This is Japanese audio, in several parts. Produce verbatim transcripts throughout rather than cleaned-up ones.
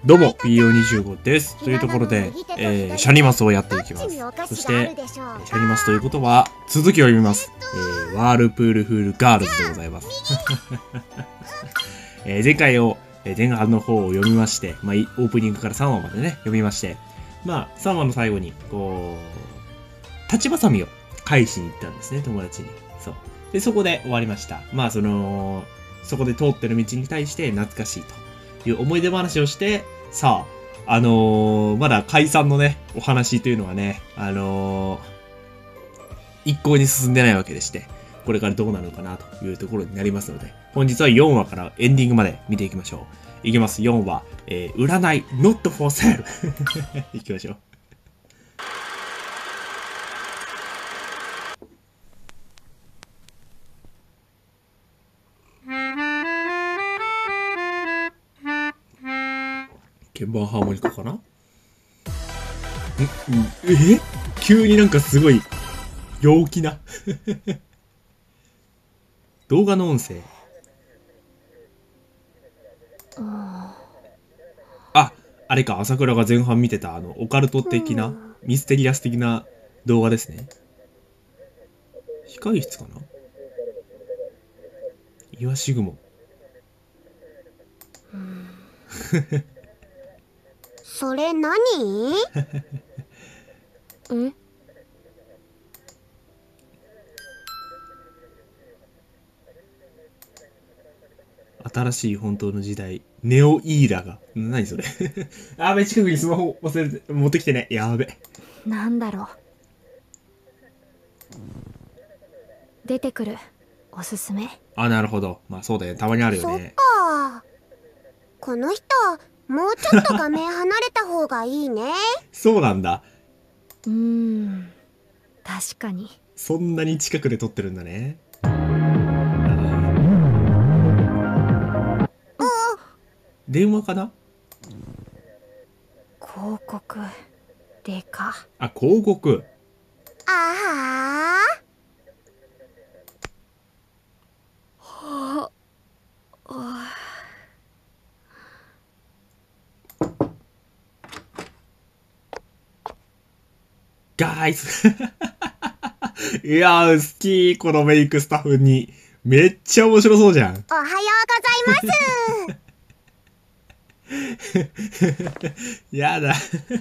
どうも ピーオーにじゅうご です。というところで、えー、シャニマスをやっていきます。そして、シャニマスということは、続きを読みます。えー、ワールプールフールガールズでございます。えー、前回を、前半の方を読みまして、まあ、オープニングからさんわまでね、読みまして、まあ、さんわの最後に、こう、立ちばさみを返しに行ったんですね、友達に。そう。で、そこで終わりました。まあ、その、そこで通ってる道に対して懐かしいという思い出話をして、さあ、あのー、まだ解散のね、お話というのはね、あのー、一向に進んでないわけでして、これからどうなるのかなというところになりますので、本日はよんわからエンディングまで見ていきましょう。いきます。よんわ、えー、占い、not for sale いきましょう。鍵盤ハーモニカかな？んんえ急になんかすごい陽気な動画の音声。あ、あれか、朝倉が前半見てたあのオカルト的なミステリアス的な動画ですね。控室かな？イワシグモそれ何？え？ 新しい本当の時代、ネオイーラが。何それやべ、近くにスマホ忘れて、持ってきてね。やべ。 なんだろう。出てくる。おすすめ。 あ、なるほど。まあそうだよね。たまにあるよね。 そっか。この人、もうちょっと画面離れた方がいいね。 そうなんだ。 うーん。確かに。 そんなに近くで撮ってるんだね。電話かな？ 広告でか。 あ、広告。 あはーはあ。 ガイズいやー、好き、このメイクスタッフに。めっちゃ面白そうじゃん。 おはようございますやだ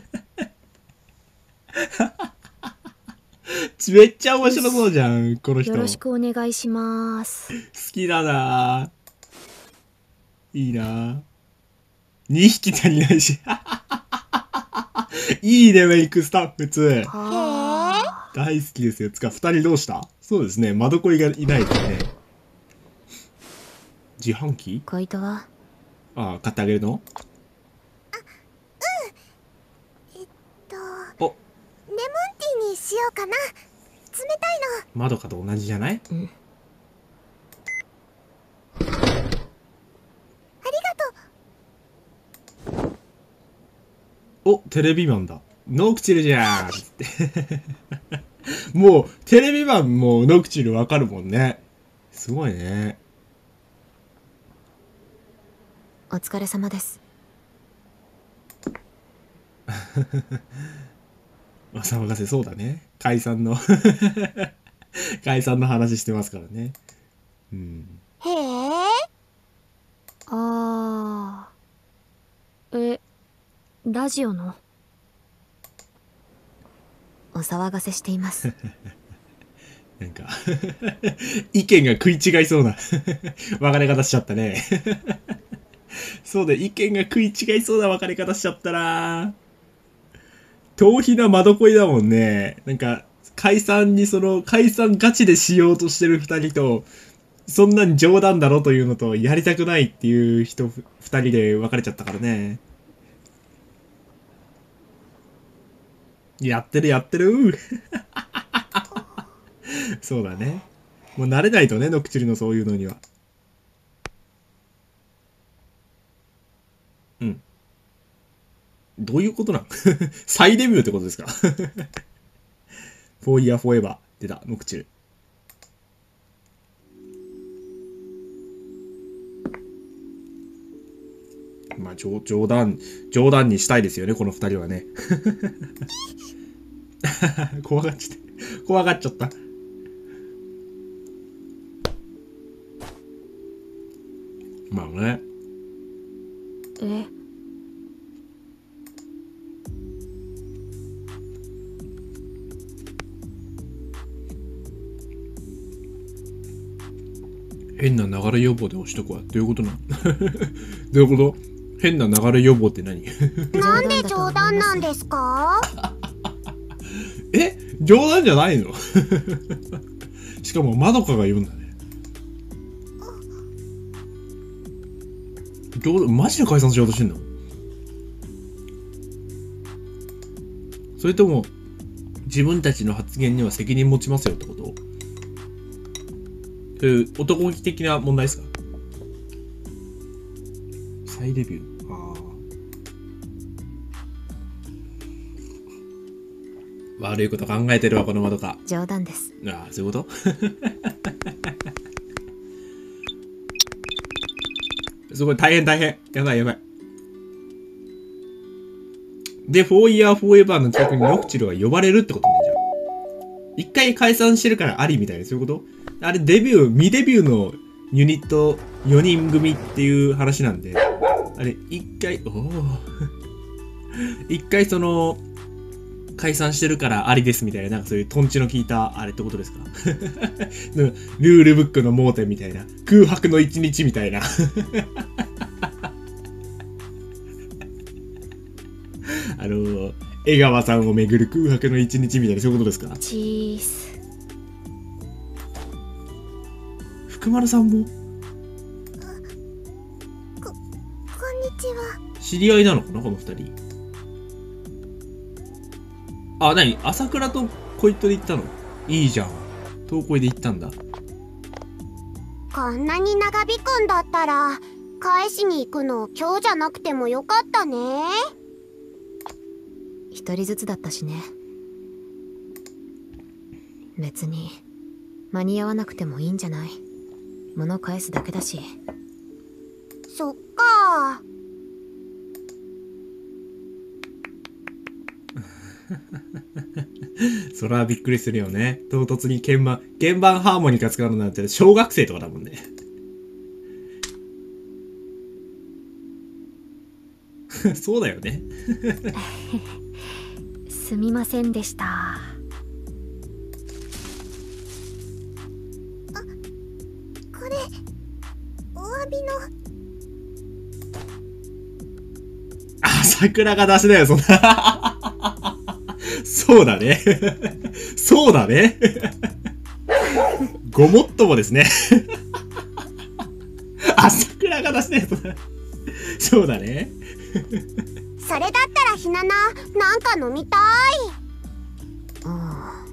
めっちゃ面白そうじゃん、この人。 よろしくお願いします。 好きだなぁ。いいなぁ。にひき足りないし。いいね、メイクスタッフに。大好きですよ。つか、ふたりどうした？そうですね、窓恋がいないですね。自販機？ 小糸は？ ああ、買ってあげるの？ あ、うん。えっと、 お、 レモンティーにしようかな。冷たいの。 まどかと同じじゃない？うん。 ありがとう。 お、テレビマンだ。ノクチルじゃーんってもう、テレビマンもノクチルわかるもんね。すごいね。 お疲れ様です。 お騒がせそうだね。解散の解散の話してますからね。うん。 へえ。あー。え、ラジオの？お騒がせしていますなんか意見が食い違いそうな別れ方しちゃったねそうだ、意見が食い違いそうな別れ方しちゃったな。逃避な窓恋だもんね。なんか、解散にその、解散ガチでしようとしてる二人と、そんなん冗談だろというのと、やりたくないっていう人二人で別れちゃったからね。やってるやってるそうだね。もう慣れないとね、ノクチュリのそういうのには。うん。どういうことなん再デビューってことですかフォーイヤーフォーエバー出た、ノクチュル。 まあ冗冗談冗談にしたいですよね、この二人はね。怖がっちゃった怖がっちゃった。まあね。 え、 変な流れ予防で押しとくわ。どういうことなの？どういうこと？変な流れ予防って何？ なんで冗談なんですか？ え？冗談じゃないの？しかもまどかが言うんだね。冗談マジで解散しようとしてんの？それとも自分たちの発言には責任持ちますよってこと？そういう男気的な問題ですか？再デビュー。ああ。悪いこと考えてるわ、このまどか。 冗談です。 ああ、そういうこと？すごい大変大変。やばいやばい。で、フォーイヤーフォーエバーの近くにノクチルが呼ばれるってことね、じゃあ。一回解散してるからありみたいな、そういうこと？あれデビュー、未デビューのユニットよにん組っていう話なんで、あれ一回、おお一回その、解散してるからありですみたいな、なんかそういうトンチの効いたあれってことですか？ルールブックの盲点みたいな、空白の一日みたいな。あの、江川さんをめぐる空白の一日みたいな、そういうことですか？ チース。 福丸さんもこ、こんにちは。 知り合いなのかな、この二人。あ、なに朝倉と恋人で行ったの？いいじゃん。東恋で行ったんだ。 こんなに長引くんだったら返しに行くの今日じゃなくてもよかったね。 一人ずつだったしね。別に間に合わなくてもいいんじゃない？物返すだけだし。 そっか。 それはびっくりするよね。唐突に鍵盤、鍵盤ハーモニカ使うのなんて小学生とかだもんね。そうだよね。 すみませんでした。 これお詫びの。 あ、桜が出しだよ、そんな。そうだね。そうだね。ごもっともですね。あ、桜が出しだよ、そんな。そうだね。 それだったらひなな、なんか飲みたい。 ああ。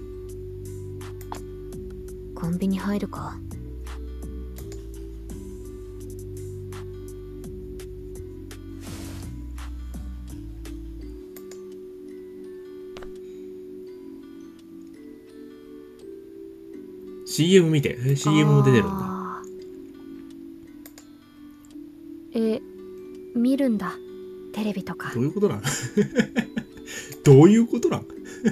コンビニ入るか。 シーエム 見て。シーエム も出てるんだ。 え、見るんだ。テレビとか。 どういうことなん？どういうことなん？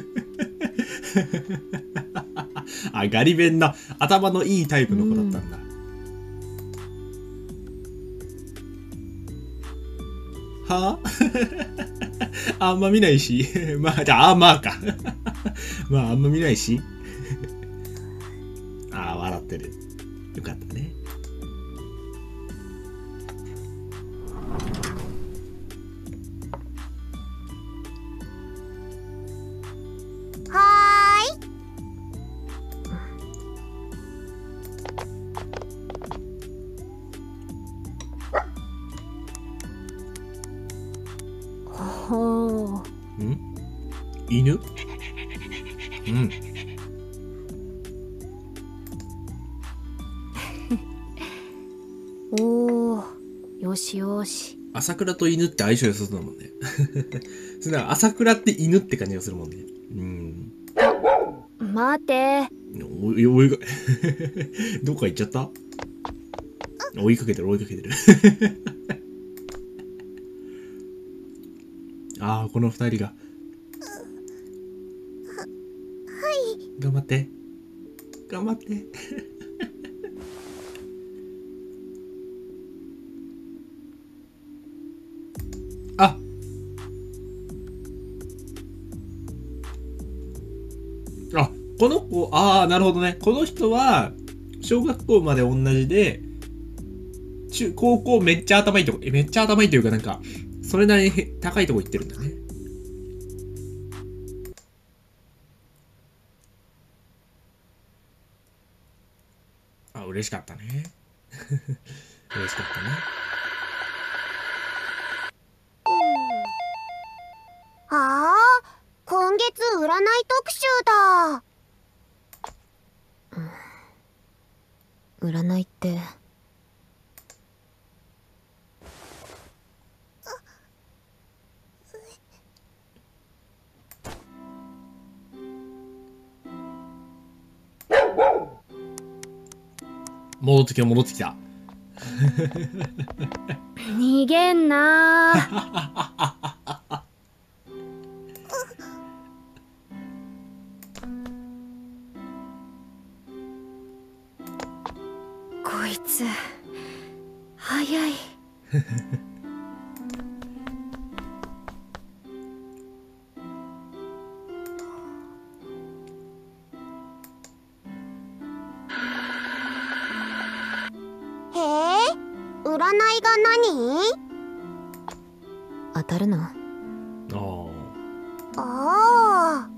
あ、ガリ弁な頭のいいタイプの子だったんだ。はああんま見ないし。まあ、じゃあ、あまあか。まあ、あんま見ないし。ああ、笑ってる。よかったね。 はーい。 ほう。 ん？犬？うん。 おー、よしよし。 朝倉と犬って相性良さそうだもんね。それ朝倉って犬って感じがするもんね。うん。 待て。 おい、おいが、どっか行っちゃった？追いかけてる追いかけてる。 ああ、この二人が。頑張って。頑張って。あ、あ、この子、ああ、なるほどね。この人は、小学校まで同じで、中、高校めっちゃ頭いいとこ、えめっちゃ頭いいというかなんか、それなりに高いとこ行ってるんだね。あ、嬉しかったね。嬉しかったね。 ああ、今月占い特集だ。 占いって戻ってきた戻ってきた。 逃げんなー。こいつ早い。 へえ、占いが何？ 当たるの？ ああ。 ああ。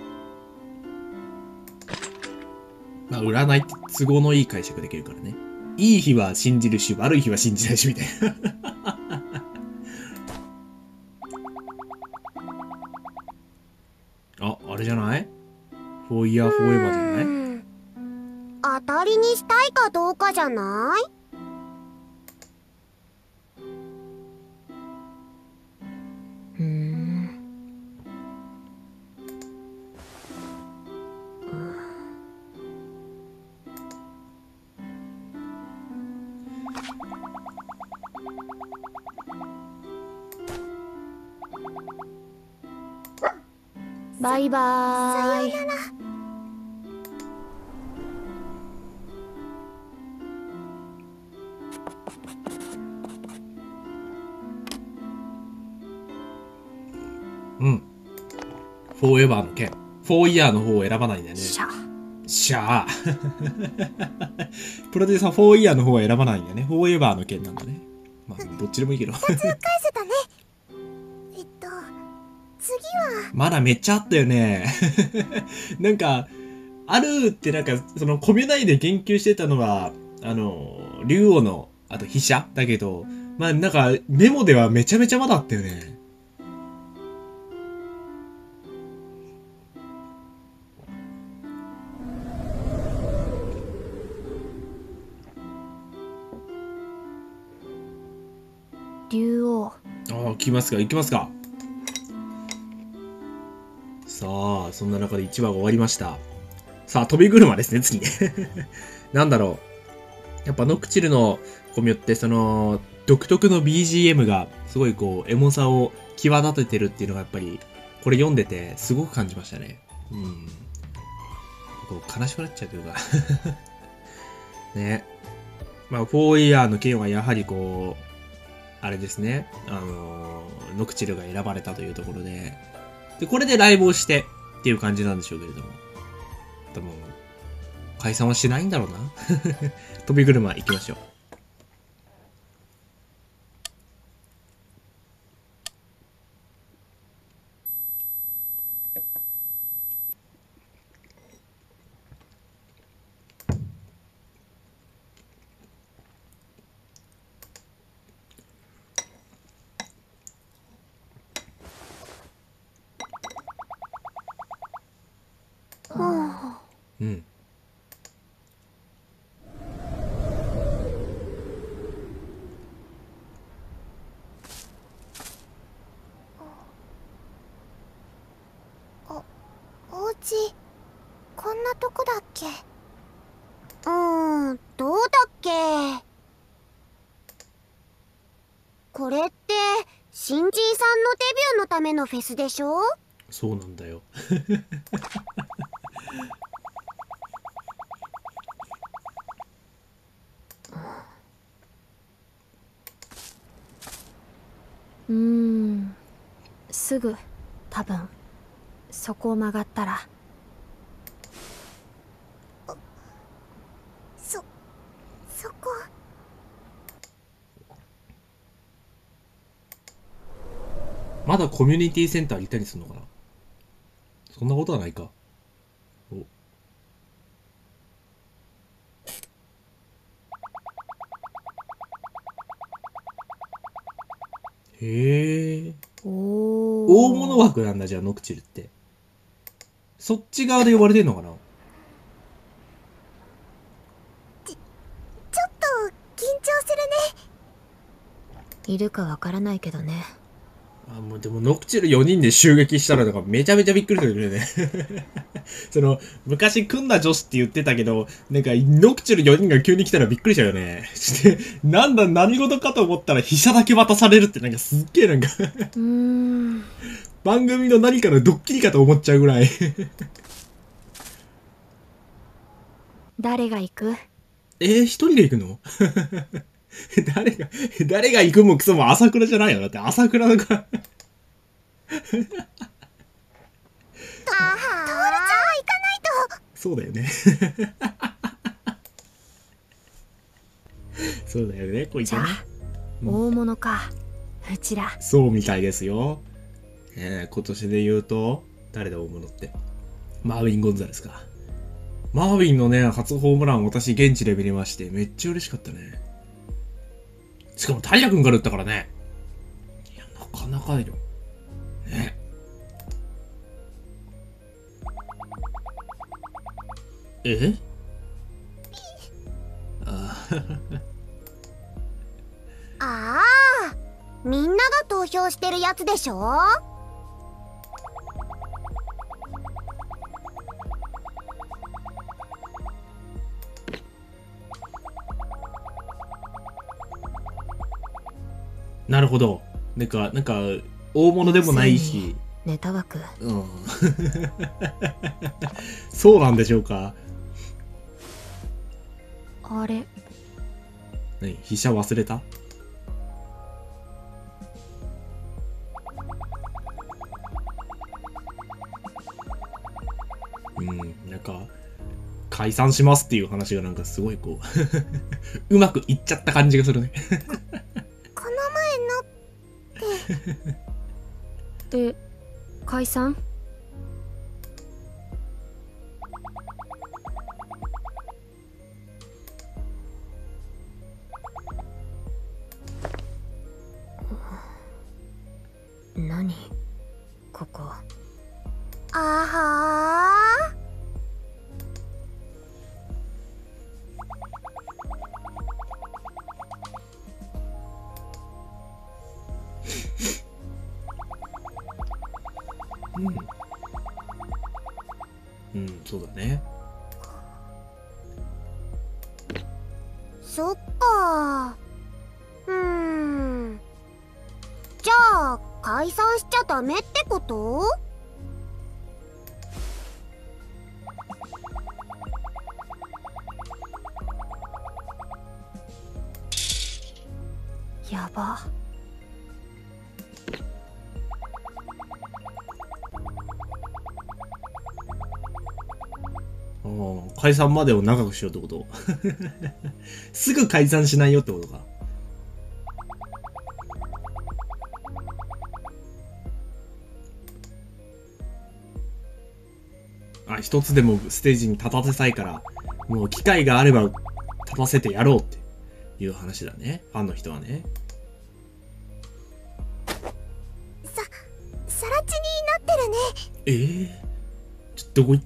まあ、占いって都合のいい解釈できるからね。いい日は信じるし、悪い日は信じないし、みたいな。あ、あれじゃない？フォーイヤーフォーエバーじゃない？ うん、当たりにしたいかどうかじゃない？ うーん。バイバーイ。 さよなら。 うん。フォーエバーの件。フォーイヤーの方を選ばないんだよね。 しゃ。 しゃあ。プロデューサーフォーイヤーの方は選ばないんだよね。フォーエバーの件なんだね。まあ、どっちでもいいけど。 返せたね。えっと、次は。 まだめっちゃあったよね。なんか、あるってなんか、そのコミュ内で言及してたのは、あの、竜王の、あと飛車だけど、まあなんか、メモではめちゃめちゃまだあったよね。 竜王。 ああ、行きますか、行きますか。さあ、そんな中でいちわが終わりました。さあ、飛び車ですね、次ね。なんだろう。やっぱノクチルのコミュって、その、独特の ビージーエム が、すごいこう、エモさを際立ててるっていうのがやっぱり、これ読んでて、すごく感じましたね。うん。こう悲しくなっちゃうというか。ね。まあ、フォーイヤーの件はやはりこう、あれですね。あのー、ノクチルが選ばれたというところで、で、これでライブをしてっていう感じなんでしょうけれども。多分、解散はしないんだろうな。飛び車行きましょう。うん。 お、お家、こんなとこだっけ？うーん、どうだっけ？これって、新人さんのデビューのためのフェスでしょ。 そうなんだよ。 うーん、すぐ多分そこを曲がったら。 そそこ。 まだコミュニティセンターにいたりするのかな。そんなことはないか。おへえ。 お大物枠なんだ、じゃあノクチルって。そっち側で呼ばれてんのかな。 ちょっと緊張するね。 いるかわからないけどね。 あ、もうでもノクチルよにんで襲撃したらなんかめちゃめちゃびっくりするよね。その、昔組んだ女子って言ってたけど、なんかノクチルよにんが急に来たらびっくりしたよね。して、なんだ何事かと思ったら飛車だけ渡されるってなんかすっげえなんかうーん。 番組の何かのドッキリかと思っちゃうぐらい。 誰が行く？ えー、一人で行くの？誰が、誰が行くもクソも朝倉じゃないよ。だって朝倉のか。 あはー。トールちゃんは行かないと。 そうだよね。そうだよね、こいつね。 じゃあ、大物か。うちら。 そうみたいですよ。えー、今年で言うと、誰だ大物って。マーウィン・ゴンザレスか。マーウィンのね、初ホームラン私現地で見れまして、めっちゃ嬉しかったね。しかも平君から打ったからね。いや、なかなかよ。ね。えあああ、みんなが投票してるやつでしょ。 なるほど。なんか、なんか、大物でもないし。 ネタ枠。 うん。そうなんでしょうか。 あれ。 何飛車忘れた？うん、なんか、解散しますっていう話がなんかすごいこう、うまくいっちゃった感じがするね。 この前ので、解散？何ここ。 あはうん。うん、そうだね。 ー。そっかー。うーん。じゃあ解散しちゃダメってこと？ やば。 ああ、解散までを長くしようってこと？すぐ解散しないよってことか。あ、一つでもステージに立たせたいから、もう機会があれば立たせてやろうっていう話だね。ファンの人はね。 さ、さら地になってるね。 ええー、ちょ、どこ行った？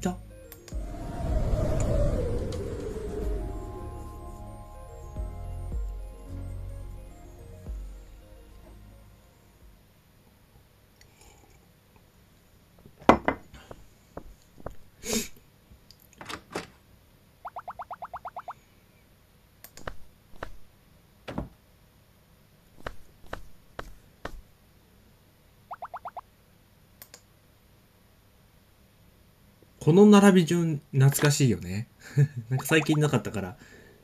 この並び順、懐かしいよね。なんか最近なかったから。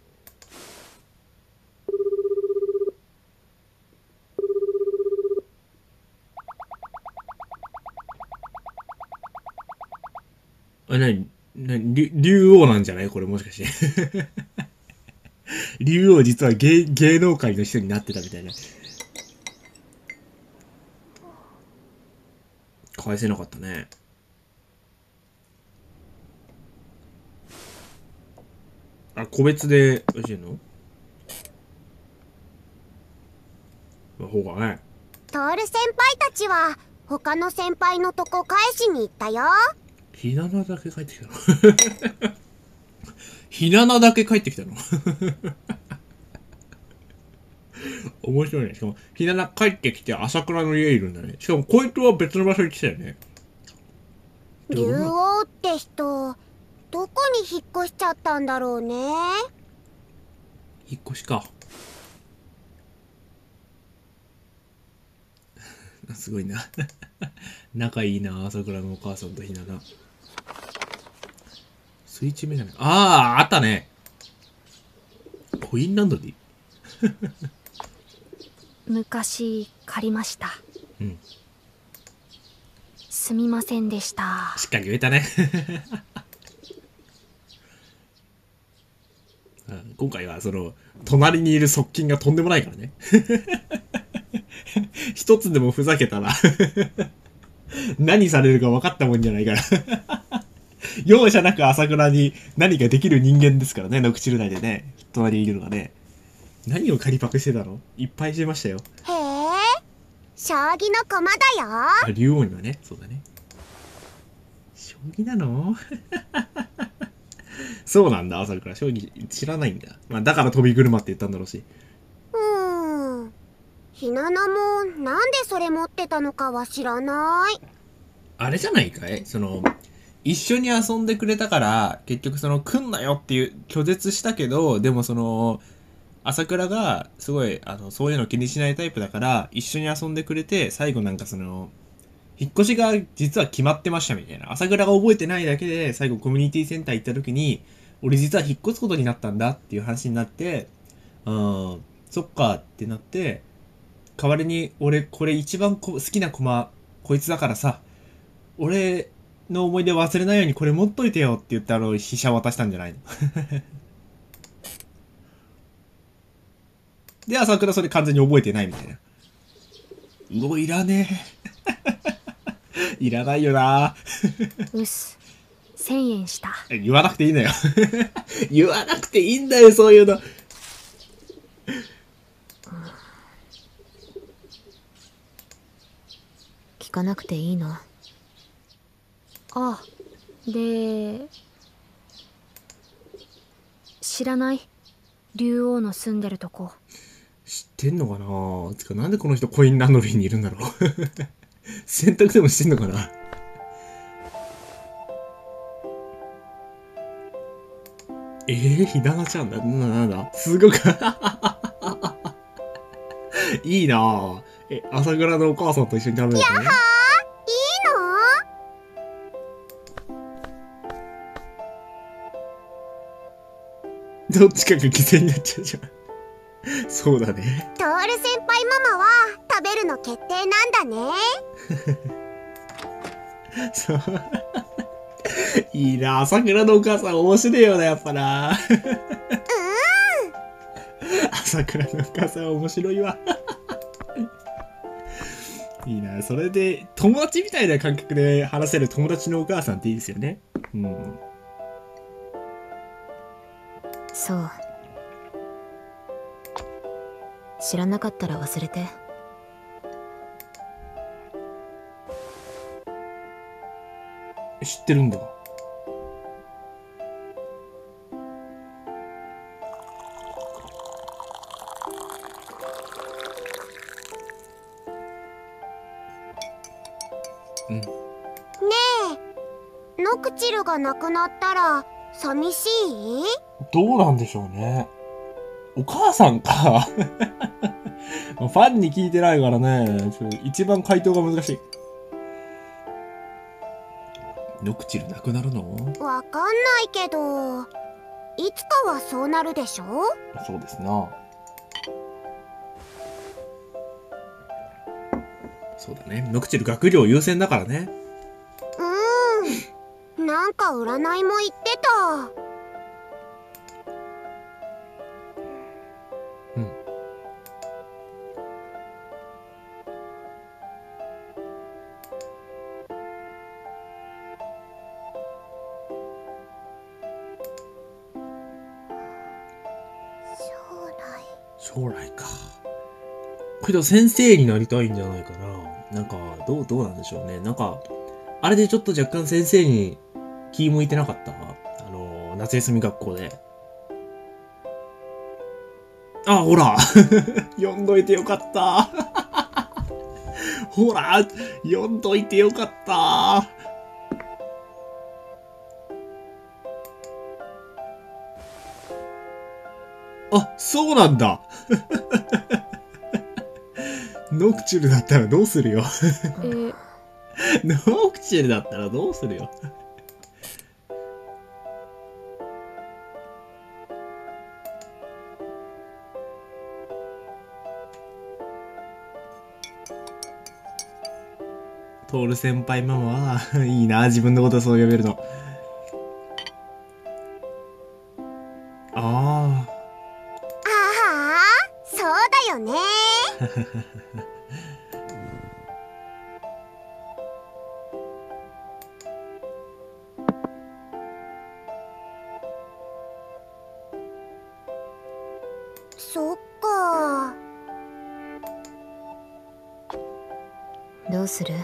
あ、なに、なに、竜竜王なんじゃないこれもしかして。竜王実は芸、芸能界の人になってたみたいな。返せなかったね。あ、個別で教えるの？まあ、ほうかね。 トール先輩たちは他の先輩のとこ返しに行ったよ。 ひななだけ帰ってきたの？ひななだけ帰ってきたの？面白いね。しかも、ひなな帰ってきて朝倉の家いるんだね。しかも、こいつは別の場所に来たよね。 竜王って人、どこに引っ越しちゃったんだろうね。 引っ越しか。すごいな。仲いいな、朝倉のお母さんとひなな。スイッチ目じゃない。ああ、あったね。コインランドリー。 昔借りました。 うん。 すみませんでした。 しっかり言えたね。今回はその隣にいる側近がとんでもないからね。一つでもふざけたら何されるか分かったもんじゃないから。容赦なく朝倉に何かできる人間ですからね、ノクチル内でね、隣にいるのがね。何を仮パクしてたの？いっぱいしてましたよ。 へえ、将棋の駒だよ。 あ、竜王にはね、そうだね。将棋なの？そうなんだ、朝倉。将棋知らないんだ。まあ、だから飛び車って言ったんだろうし。 うーん。ひななもなんでそれ持ってたのかは知らない。 あれじゃないかい？その、一緒に遊んでくれたから、結局その、来んなよっていう拒絶したけど、でもその、朝倉がすごい、あの、そういうの気にしないタイプだから、一緒に遊んでくれて、最後なんかその、引っ越しが実は決まってましたみたいな。朝倉が覚えてないだけで、最後コミュニティセンター行った時に、俺実は引っ越すことになったんだっていう話になって、うん、そっかってなって、代わりに俺これ一番好きな駒、こいつだからさ、俺の思い出忘れないようにこれ持っといてよって言ってあの、飛車渡したんじゃないの？で、朝倉それ完全に覚えてないみたいな。うお、いらねえ。いらないよな。 うっす。千円した。 言わなくていいのよ。言わなくていいんだよ、そういうの。 聞かなくていいの。あ、で、知らない？竜王の住んでるとこ。 知ってんのかな？つかなんでこの人コインランドリーにいるんだろう。洗濯でもしてんのかな？えー、ひななちゃんだ。なんだなんだすごく。いいなぁ。え、朝倉のお母さんと一緒に食べるのね。 やはー、いいの？どっちかが犠牲になっちゃうじゃん。そうだね。 トール先輩ママは食べるの決定なんだね。 そう。いいなぁ。朝倉のお母さん面白いよな、やっぱな。 うん。 朝倉のお母さん面白いわ。いいな、それで友達みたいな感覚で話せる友達のお母さんっていいですよね。うん。 そう。知らなかったら忘れて。 知ってるんだ。うん。ねえ、ノクチルがなくなったら寂しい？ どうなんでしょうね。お母さんか。ファンに聞いてないからね、ちょ一番回答が難しい。 ノクチルなくなるの？ わかんないけど、いつかはそうなるでしょ。 そうですな。そうだね。ノクチル学業優先だからね。 うーん。なんか占いも言ってた。 うん。将来か。けど先生になりたいんじゃないかな。なんか、どう、どうなんでしょうね。なんか、あれでちょっと若干先生に気向いてなかった。あの、夏休み学校で。あ、ほら読んどいてよかった。ほら読んどいてよかった。あ、そうなんだ。ノクチュルだったらどうするよ。 えノクチュルだったらどうするよ。トール先輩ママは、いいな、自分のことそう呼べるの。ああ。 ああ、そうだよね。そっか。 どうする？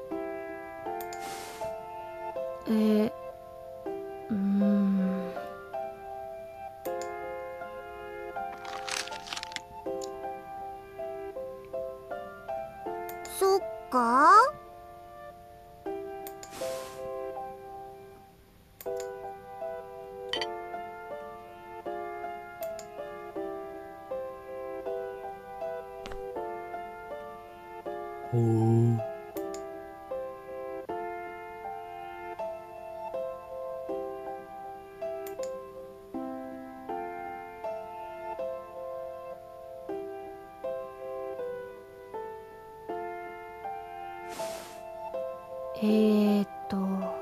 えー、うーん。 そっか。 ほう。 えーっと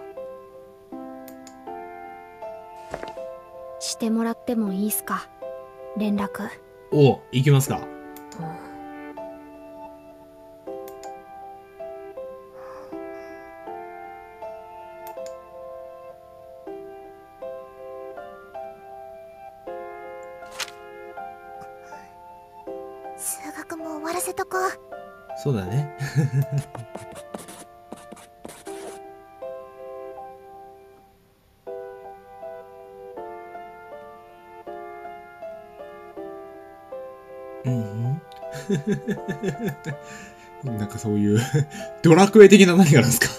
してもらってもいいっすか？連絡。 おう、行きますか。 数学も終わらせとこう。 そうだね。うんうん。なんかそういうドラクエ的な何があるんですか。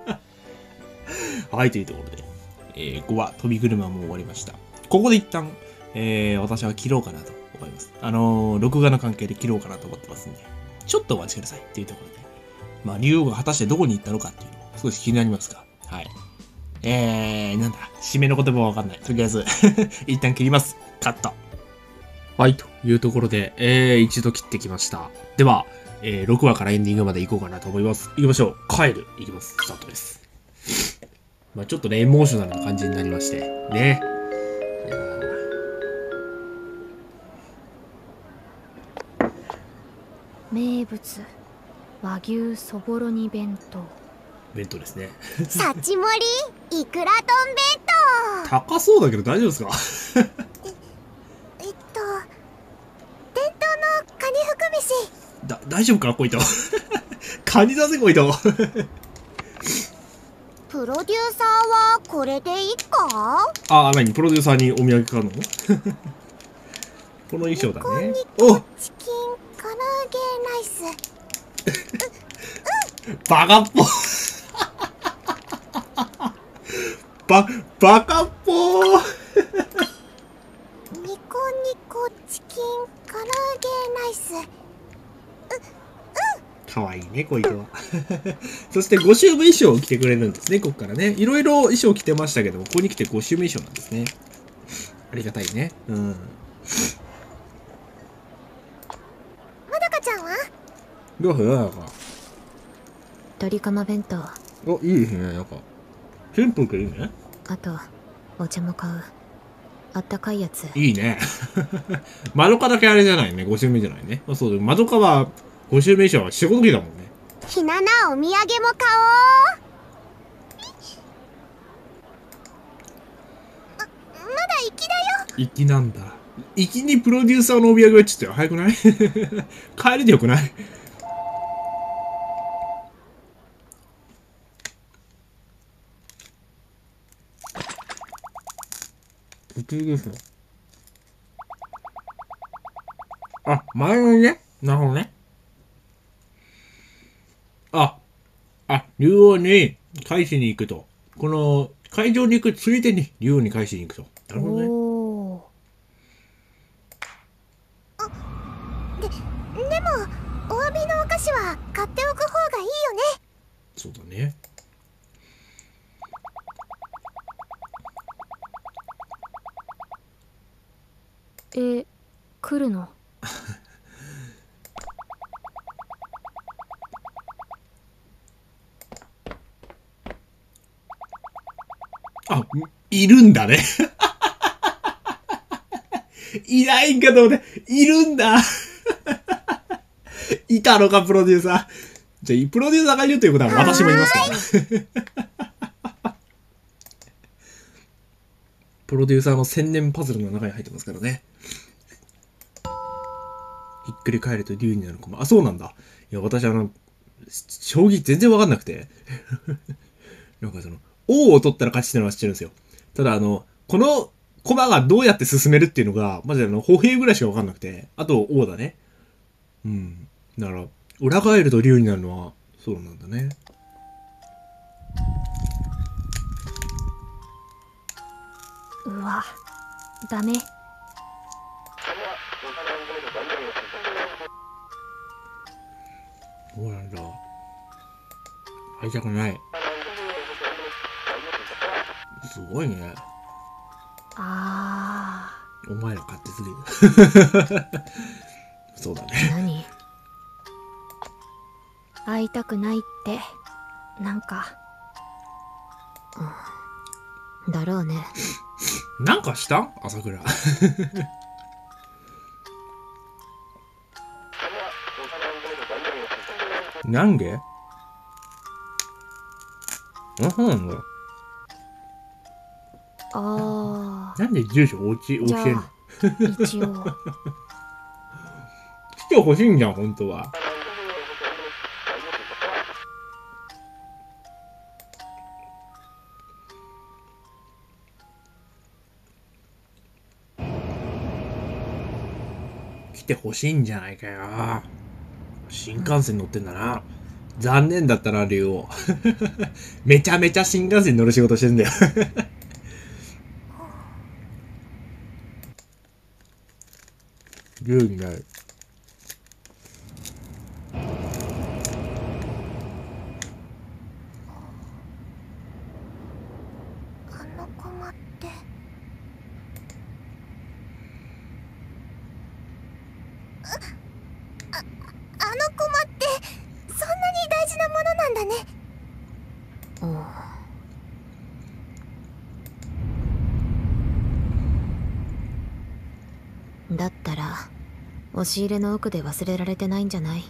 はい、というところで、えー、ごわ飛び車も終わりました。ここで一旦、えー、私は切ろうかなと思います。あのー、録画の関係で切ろうかなと思ってますんで、ちょっとお待ちくださいっていうところで、まあ、竜王が果たしてどこに行ったのかっていうのも少し気になりますが、はい。えー、なんだ、締めの言葉はわかんない。とりあえず、一旦切ります。カット。はい、というところで、えー、一度切ってきました。では、えー、ろくわからエンディングまで行こうかなと思います。行きましょう。帰る。行きます。スタートです。まあちょっとね、エモーショナルな感じになりまして。ね。いや名物和牛そぼろ煮弁当。 弁当ですね。 サチモリイクラ丼弁当。 高そうだけど大丈夫ですか？ えっと伝統のカニ含めし。 だ、大丈夫かこいと。カニだぜこいと。 プロデューサーはこれでいいか？ あ、なにプロデューサーにお土産買うの？この衣装だね。 おチキン唐揚げライス。 バカっぽ。バ、バカっぽー。 ニコニコチキン唐揚げライス。 かわいいね、こいつは。 そしてご周目衣装を着てくれるんですね、ここからね。いろいろ衣装着てましたけども、ここに来てご周目衣装なんですね。ありがたいね。うん。 まどかちゃんはどうするなんか。 鳥釜弁当、 お、いいですね、なんか。シンプルでいいね。 あとお茶も買う。あったかいやつ。 いいね。まどかだけあれじゃないね、ご周目じゃないね。まあ、そうだ、まどかはご周目衣装は仕事着だもんね。 ひななお土産も買おう。あ、まだ行きだよ。 粋なんだ。粋にプロデューサーのお土産はちょっと早くない帰りでよくない？粋ですよ。あ、前のね。なるほどね。あ、あ、竜王に返しに行くと。この会場に行くついでに竜王に返しに行くと。なるほどね。 おー。 で、でもお詫びのお菓子は買っておく方がいいよね。 そうだね。 え、来るの？ あ、いるんだね。いないんかと思って、いるんだ。いたのか、プロデューサー。じゃあ、プロデューサーがいるということは私もいますから。プロデューサーの千年パズルの中に入ってますからね。ひっくり返ると竜になる駒。あ、そうなんだ。いや、私あの、将棋全然わかんなくて。なんかその、王を取ったら勝ちっていうのは知ってるんですよ。ただあの、この駒がどうやって進めるっていうのが、マジであの、歩兵ぐらいしかわかんなくて。あと、王だね。うん。だから、裏返ると竜になるのは、そうなんだね。 うわ、ダメ。 そうなんだ。会いたくない。すごいね。 あお前ら勝手すぎる。そうだー。 ね。 何？会いたくないって、なんか。うん。だろうね。 なんかしたん朝倉。なんで？あ、そうなんだ。 あなんで住所おうち教ー。じゃえんの？ あ、一応。 来てほしいんじゃん、本当は。来てほしいんじゃないかよ。新幹線乗ってんだな。残念だったな、竜王。めちゃめちゃ新幹線乗る仕事してんだよ。竜になる。 あの駒ってあ、あの駒ってそんなに大事なものなんだね。 うん。だったら、押し入れの奥で忘れられてないんじゃない？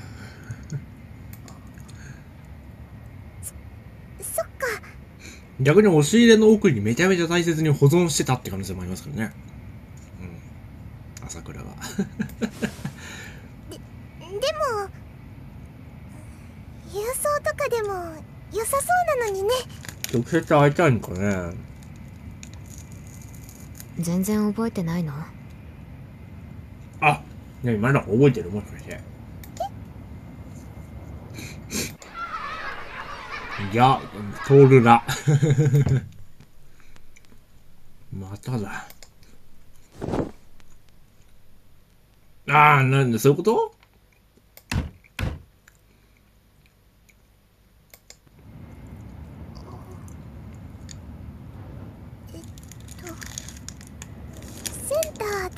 そっか。 逆に押し入れの奥にめちゃめちゃ大切に保存してたって可能性もありますからね。うん。朝倉は。 で、でも郵送とかでも良さそうなのにね。 直接会いたいんかね。 全然覚えてないの？ あ、ね、まだ覚えてるもしかして。いや、トールだ。まただ。ああ、なんで、そういうこと？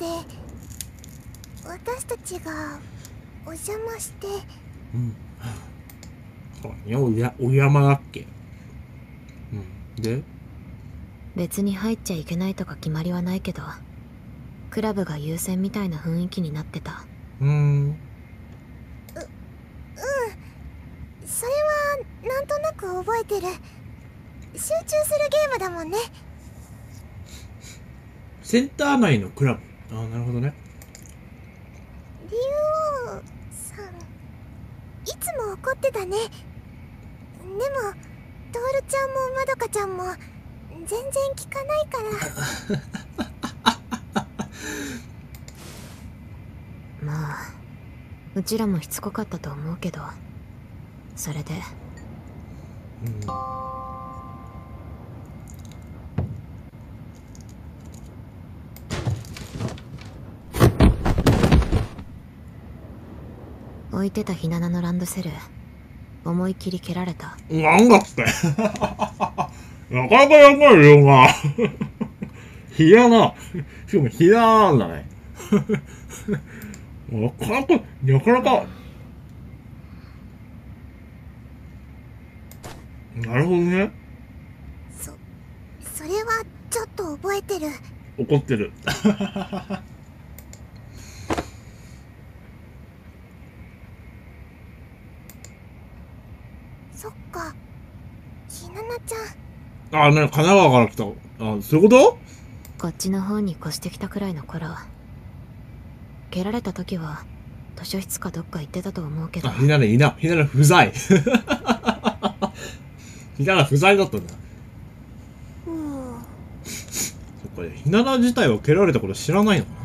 で私たちがお邪魔して。 うん。そうね、おや、お山だっけ。うん。で別に入っちゃいけないとか決まりはないけど、クラブが優先みたいな雰囲気になってた。 うーん。う、 うん。それはなんとなく覚えてる。集中するゲームだもんね。 センター内のクラブ。ああ、なるほどね。 竜王さん、いつも怒ってたね。でもトールちゃんもまどかちゃんも全然聞かないからまあうちらもしつこかったと思うけど、それでうん。 置いてたひななのランドセル思いっきり蹴られた。 なんだってなかなかやばいよな。ひなな。しかもひななんだね。なかなか、なかなか。なるほどね。 そ、それはちょっと覚えてる。 怒ってる。 そっか、ひななちゃん。あ、なに、神奈川から来た。あ、そういうこと？ こっちの方に越してきたくらいの頃、蹴られた時は図書室かどっか行ってたと思うけど。 あ、ひなな、いな、ひなな不在。ひなな不在だったんだ。 うん。 そっか、ひなな自体は蹴られたこと知らないのか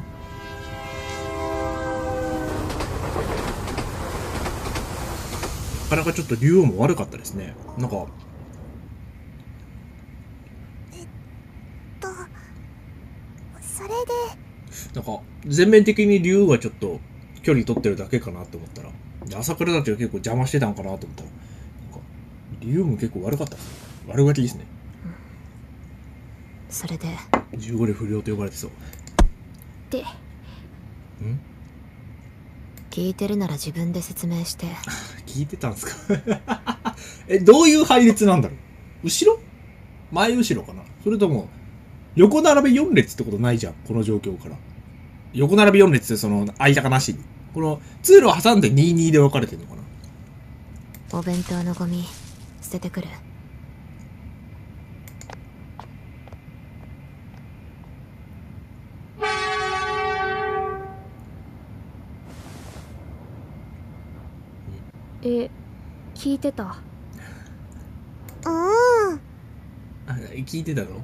な。なかなかちょっと竜王も悪かったですね。なんかえっとそれでなんか全面的に竜王がちょっと距離取ってるだけかなと思ったら、朝倉たちが結構邪魔してたんかなと思ったら、なんか竜王も結構悪かったですね。悪ガキですね。 それでじゅうごで不良と呼ばれてそう。 で、 ん聞いてるなら自分で説明して。 聞いてたんすか。え、どういう配列なんだろう。後ろ前後ろかな。それとも横並べよん列ってことないじゃん、この状況から。横並べよん列ってその間がなしに、この通路を挟んでににで分かれてるのかな。 お弁当のゴミ捨ててくる。え、聞いてた？ うん。 あ、聞いてたの？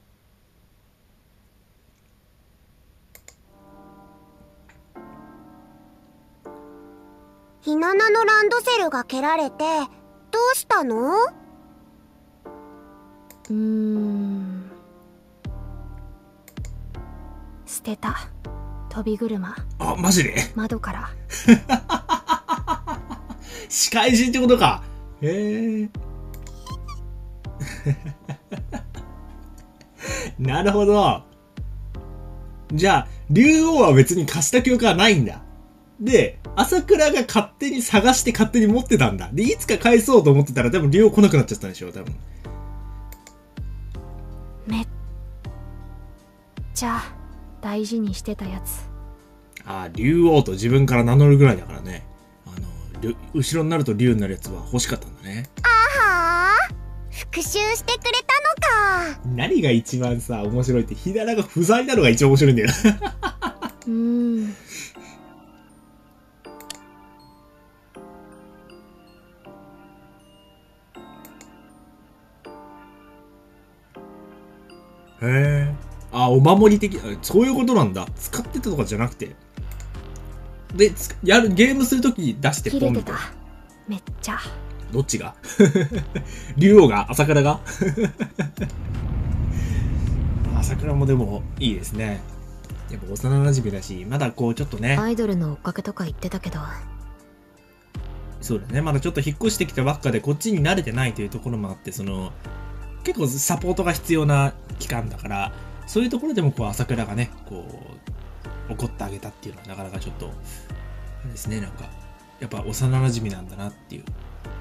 ひななのランドセルが蹴られてどうしたの？ うーん、捨てた。飛び車。 あ、マジで？ 窓から。 仕返しってことか。へえ。なるほど。じゃあ竜王は別に貸した記憶はないんだ。で、朝倉が勝手に探して勝手に持ってたんだ。で、いつか返そうと思ってたら多分竜王来なくなっちゃったんでしょ、多分。 めっちゃ大事にしてたやつ。 ああ、竜王と自分から名乗るぐらいだからね。あの、後ろになると竜になるやつは欲しかったんだね。 あはー、復讐してくれたのか。 何が一番さ、面白いって、ひななが不在なのが一番面白いんだよ。 うーん。 へえ。あ、お守り的、そういうことなんだ。使ってたとかじゃなくて。で、やる、ゲームするとき出してポンみたいな。 めっちゃ。 どっちが？竜王が？朝倉が？朝倉もでもいいですね。やっぱ幼馴染だし、まだこうちょっとね。 アイドルの追っかけとか言ってたけど。 そうだね。まだちょっと引っ越してきたばっかでこっちに慣れてないというところもあって、その、結構サポートが必要な期間だから、そういうところでもこう朝倉がね、こう、 怒ってあげたっていうのはなかなかちょっと、あれですね、なんか、やっぱ幼馴染なんだなっていう。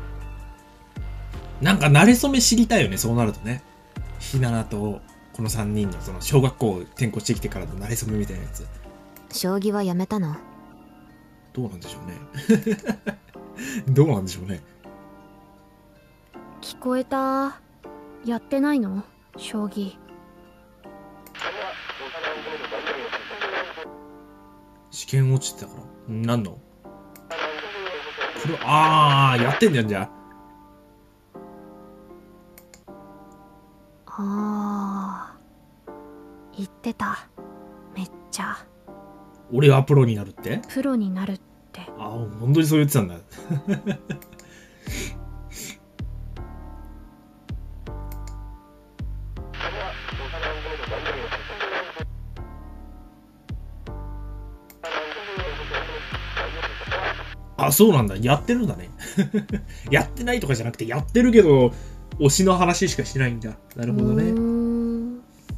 なんか慣れ初め知りたいよね、そうなるとね。ひななとこのさんにんのその小学校転校してきてからの慣れ初めみたいなやつ。 将棋はやめたの？ どうなんでしょうね。どうなんでしょうね。 聞こえた。やってないの？将棋。 試験落ちてたから。なんの？プロ、あー、やってんじゃん、じゃあ。あー。言ってた。めっちゃ。 俺はプロになるって？ プロになるって。 あー、本当にそう言ってたんだ。あ、そうなんだ。やってるんだね。やってないとかじゃなくて、やってるけど、推しの話しかしてないんだ。なるほどね。 うーん。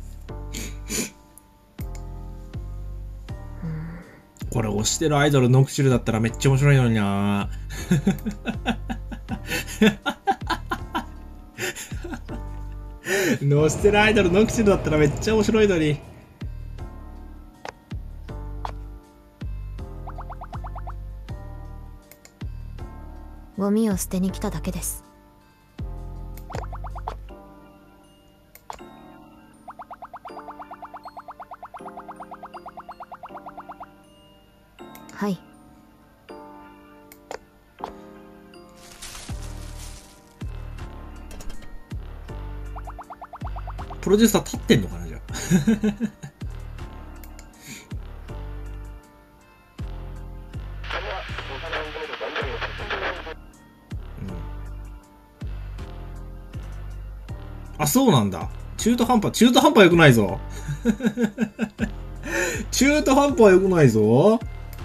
これ推してるアイドルノクチルだったらめっちゃ面白いのにな。推してるアイドルノクチルだったらめっちゃ面白いのに。 ゴミを捨てに来ただけです。はい。 プロデューサー立ってんのかな、じゃあ。あ、そうなんだ。中途半端、中途半端良くないぞ。中途半端は良くないぞ。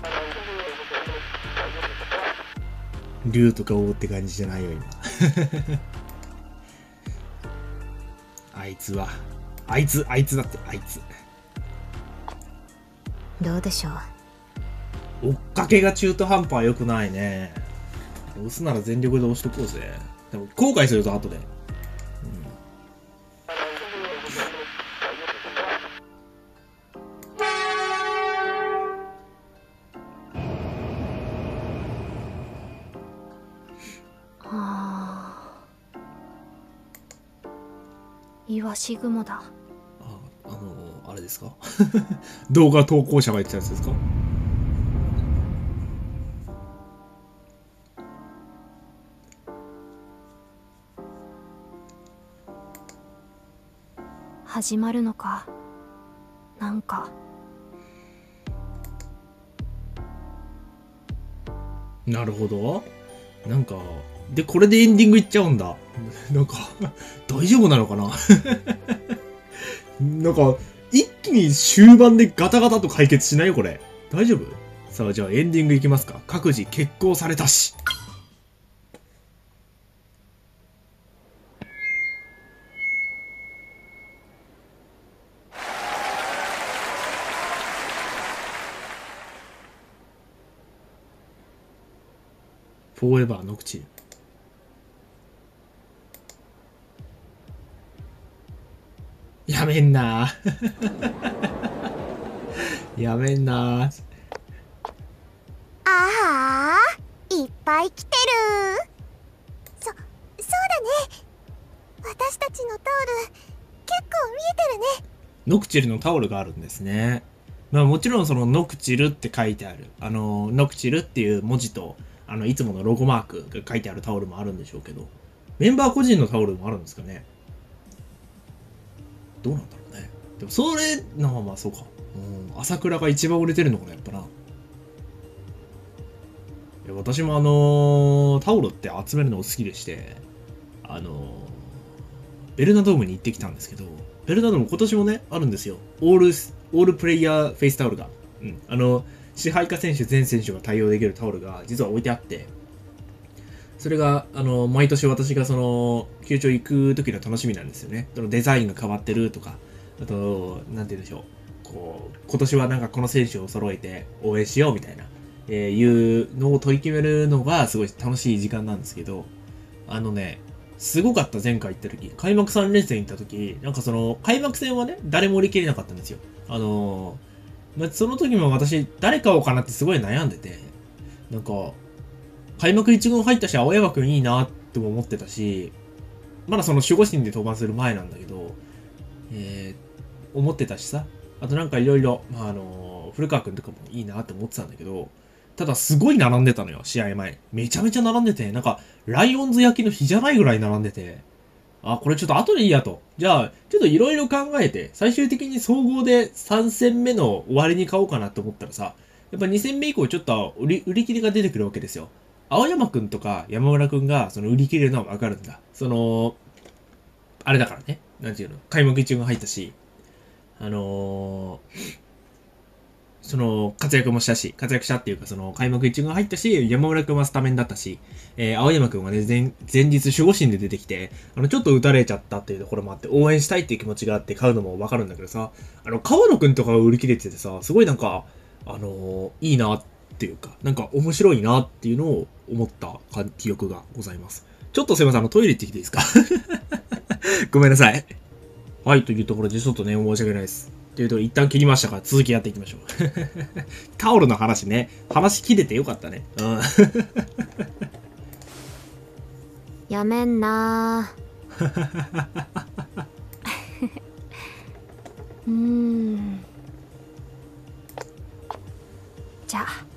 竜とか王って感じじゃないよ、今。あいつは。あいつ、あいつだって、あいつ。 どうでしょう。 追っかけが中途半端は良くないね。押すなら全力で押しとこうぜ。でも後悔すると後で。 イワシ雲だ。 あ、あのー、あれですか？動画投稿者が言ってたやつですか？ 始まるのか。なんか。 なるほど。なんか、で、これでエンディングいっちゃうんだ。なんか、大丈夫なのかな。なんか、一気に終盤でガタガタと解決しないよ、これ。大丈夫？さあ、じゃあエンディングいきますか。各自決行されたし。フォーエバーノクチル。やめんなやめんなああ、いっぱい来てる。そ、そうだね。私たちのタオル、結構見えてるね。 ノクチルのタオルがあるんですね。まあもちろんそのノクチルって書いてある、あの、ノクチルっていう文字と、あの、いつものロゴマークが書いてあるタオルもあるんでしょうけど、メンバー個人のタオルもあるんですかね。どうなんだろうね。でもそれ、なあまあそうか。うん、朝倉が一番売れてるのかな、やっぱな。いや私もあのー、タオルって集めるの好きでして、あのー、ベルナドームに行ってきたんですけど、ベルナドーム今年もね、あるんですよ。オール、オールプレイヤーフェイスタオルが。うん。あの、支配下選手、全選手が対応できるタオルが実は置いてあって、それが、あの、毎年私がその、球場行く時の楽しみなんですよね。そのデザインが変わってるとか、あと、なんて言うんでしょう。 こう、今年はなんかこの選手を揃えて応援しようみたいな、えー、いうのを取り決めるのがすごい楽しい時間なんですけど、あのね、すごかった前回行った時、開幕さん連戦行った時、なんかその、開幕戦はね、誰も売り切れなかったんですよ。あのー、まあ、その時も私、誰買おうかなってすごい悩んでて、なんか、開幕いち軍入ったし、青山くんいいなっても思ってたし、まだその守護神で登板する前なんだけど、えー、思ってたしさ、あとなんかいろいろ、まあ、あのー、古川くんとかもいいなって思ってたんだけど、ただすごい並んでたのよ、試合前。めちゃめちゃ並んでて、なんか、ライオンズ焼きの日じゃないぐらい並んでて、あ、これちょっと後でいいやと。じゃあ、ちょっといろいろ考えて、最終的に総合でさん戦目の終わりに買おうかなって思ったらさ、やっぱに戦目以降ちょっと売り売り切れが出てくるわけですよ。青山くんとか山村くんがその売り切れるのはわかるんだ。その、あれだからね。なんていうの、開幕一軍入ったし、あのー、その、活躍もしたし、活躍したっていうか、その、開幕一軍入ったし、山村くんはスタメンだったし、えー、青山くんはね、前、前日守護神で出てきて、あの、ちょっと打たれちゃったっていうところもあって、応援したいっていう気持ちがあって買うのもわかるんだけどさ、あの、川野くんとかが売り切れててさ、すごいなんか、あのー、いいなっていうか、なんか面白いなっていうのを思った記憶がございます。ちょっとすいません、あの、トイレ行ってきていいですかごめんなさい。はい、というところでちょっとね、申し訳ないです。というと、一旦切りましたから、続きやっていきましょう。タオルの話ね。話切れてよかったね。うん。 やめんなうーん。じゃあ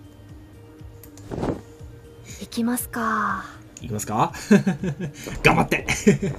行きますか。 いきますか頑張って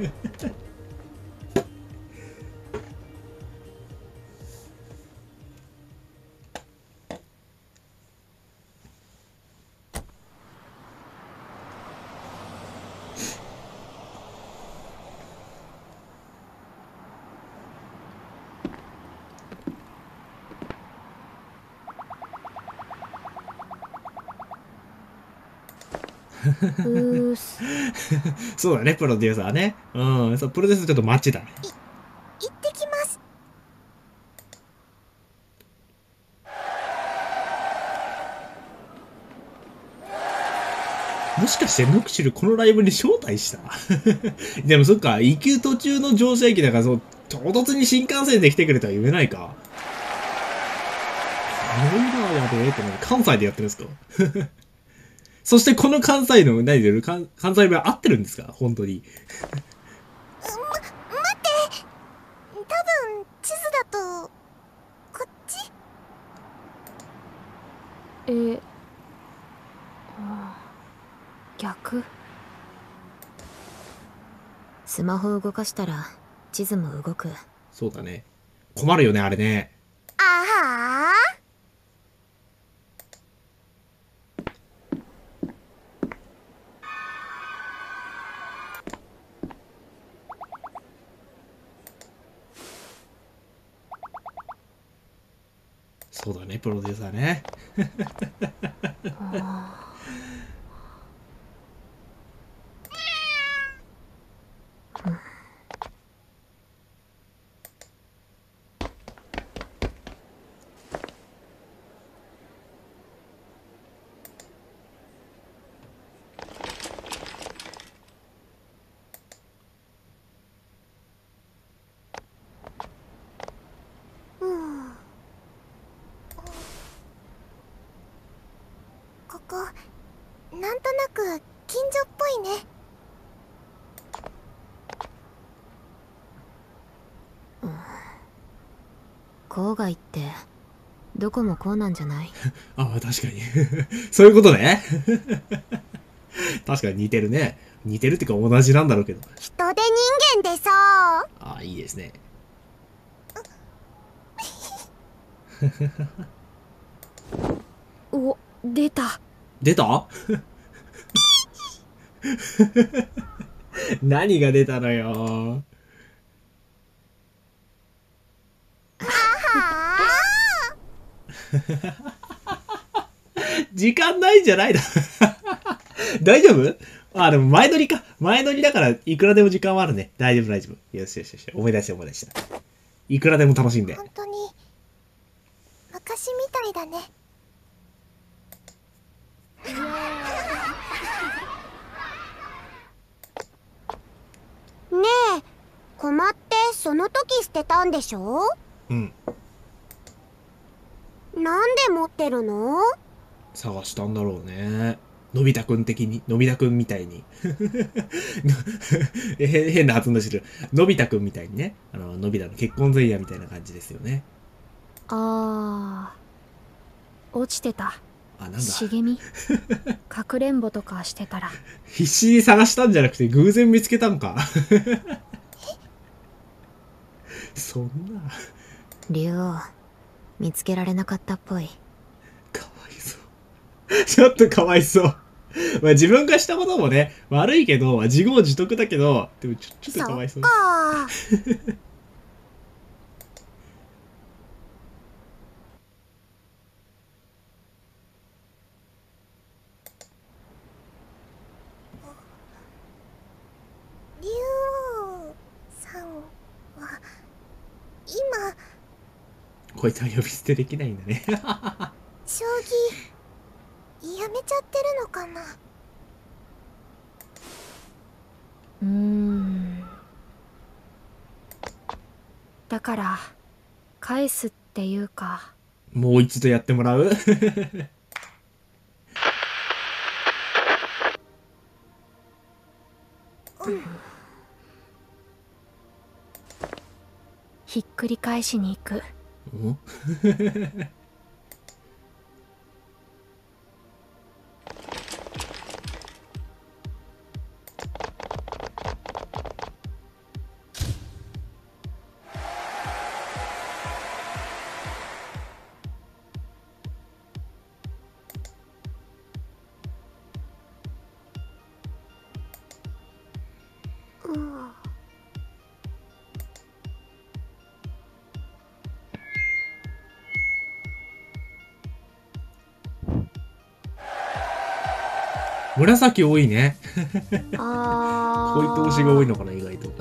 うーす。 そうだね、プロデューサーね。うん、そう、プロデューサーちょっと待ちだね。 行ってきます。 もしかしてノクシルこのライブに招待したでもそっか、行く途中の乗車駅だからそう、唐突に新幹線で来てくれとは言えないか。すごいなぁ、やべえってね、関西でやってるんですかそしてこの関西の、何で関関西弁合ってるんですか本当に。 ま、待って多分地図だとこっち。 えー、逆。 スマホ動かしたら地図も動く。 そうだね。困るよね、あれね。 あはー。 そうだね、プロデューサーね。 ここなんとなく近所っぽいね。 郊外ってどこもこうなんじゃないああ、確かに。そういうことね。確かに似てるね。似てるってか同じなんだろうけど。 人手人間でさ。 ああ、いいですね。 お、出た。 出た何が出たのよ。時間ないんじゃないの大丈夫？あ、でも前乗りか。前乗りだからいくらでも時間はあるね。大丈夫大丈夫。よしよしよし。思い出した思い出した。いくらでも楽しんで。 本当に昔みたいだね。 ねえ、駒ってその時捨てたんでしょ？ うん。 なんで持ってるの？ 探したんだろうね。のび太くん的に、のび太くんみたいに。へ変な発音だしてる。のび太くんみたいにね。あの、のび太の結婚前夜みたいな感じですよね。 あー、落ちてた。 あ、なんだ。 茂みかくれんぼとかしてたら。 必死に探したんじゃなくて偶然見つけたんか。そんな。 竜王、見つけられなかったっぽい。 かわいそう。ちょっとかわいそう。まあ自分がしたこともね、悪いけど、自業自得だけど、でもちょちょっとかわいそう。 そっかー。 竜王さんは今こいつは呼び捨てできないんだね。 将棋やめちゃってるのかな。 うーん。だから返すっていうか。 もう一度やってもらう。 ひっくり返しに行く。 お紫多いね。 あー。 こういう投資が多いのかな、意外と。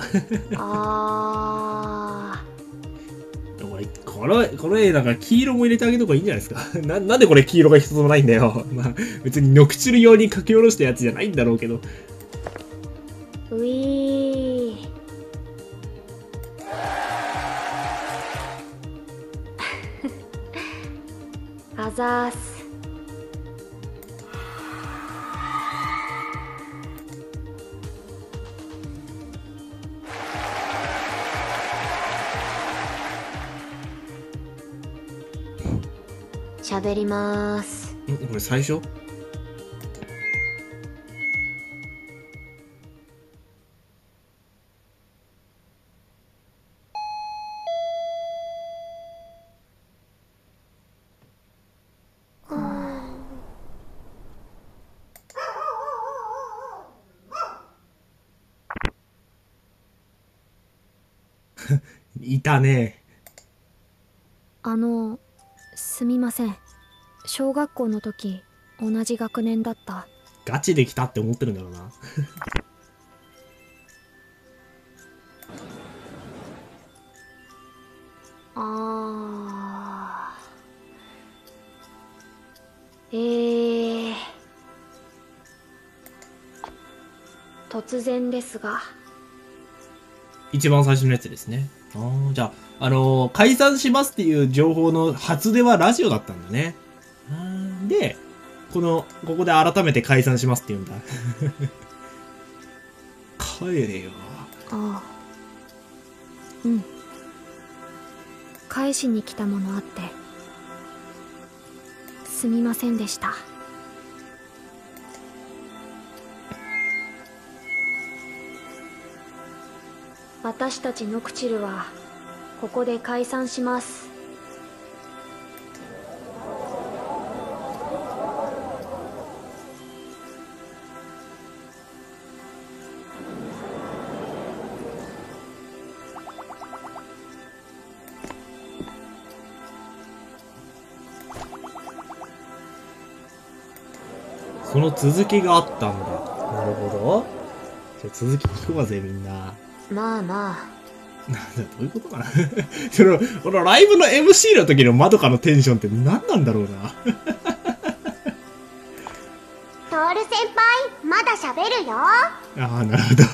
あこれ、この、この絵だから黄色も入れてあげた方がいいんじゃないですか。な、なんでこれ黄色が一つもないんだよ。まあ、別にノクチュル用に書き下ろしたやつじゃないんだろうけど。 ー。ういー。 あざーす。 喋りまーす。 んこれ最初？いたね。 あの、すみません。小学校の時同じ学年だった。 ガチで来たって思ってるんだろうな。 あー。えー。突然ですが。 一番最初のやつですね。ああ、じゃあ、あのー解散しますっていう情報の初出はラジオだったんだね。あーで、この、ここで改めて解散しますって言うんだ。帰れよ。 ああ。うん。返しに来たものあって。すみませんでした。私たちノクチルはここで解散します。 その続きがあったんだ。なるほど。じゃあ続き聞くわぜ、みんな。 まあまあ、 なんだ、どういうことかなその、このライブの エムシー の時のまどかのテンションって何なんだろうな。 トール先輩、まだ喋るよ。 ああ、なるほど。